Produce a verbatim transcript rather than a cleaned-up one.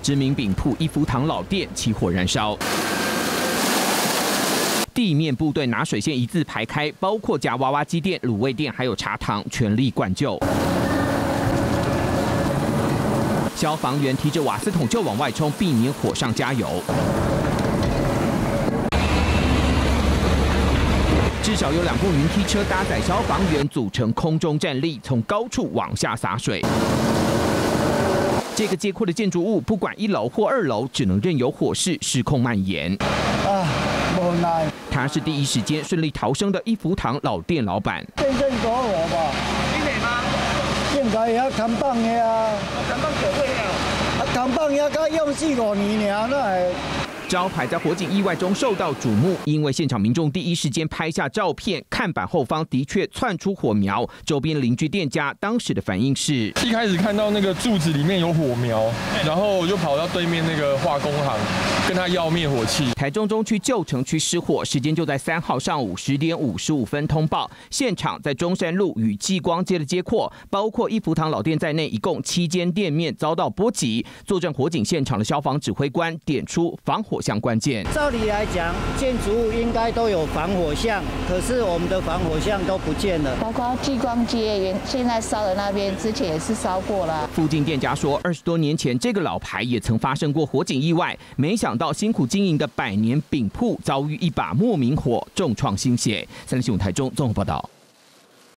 知名饼铺一福堂老店起火燃烧。 地面部队拿水线一字排开，包括夹娃娃机店、卤味店，还有茶堂，全力灌救。消防员提着瓦斯桶就往外冲，避免火上加油。至少有两部云梯车搭载消防员组成空中站立，从高处往下洒水。 这个街廓的建筑物，不管一楼或二楼，只能任由火势失控蔓延。啊，无奈。他是第一时间顺利逃生的一福堂老店老板。 见证所有吧？你嚟吗？應該也扛棒嘅啊，扛棒幾歲了？啊，扛棒也才用四五年爾，那係。 招牌在火警意外中受到瞩目，因为现场民众第一时间拍下照片，看板后方的确窜出火苗。周边邻居店家当时的反应是： 一开始看到那个柱子里面有火苗，然后我就跑到对面那个化工行，跟他要灭火器。 台中中区旧城区失火，时间就在三号上午十点五十五分通报，现场在中山路与继光街的街廓，包括一福堂老店在内，一共七间店面遭到波及。作战火警现场的消防指挥官点出防火 相关键， 照理来讲，建筑物应该都有防火巷，可是我们的防火巷都不见了。 包括继光街原现在烧的那边，之前也是烧过了。 附近店家说，二十多年前这个老牌也曾发生过火警意外，没想到辛苦经营的百年饼铺遭遇一把莫名火，重创心血。三立新闻台中综合报道。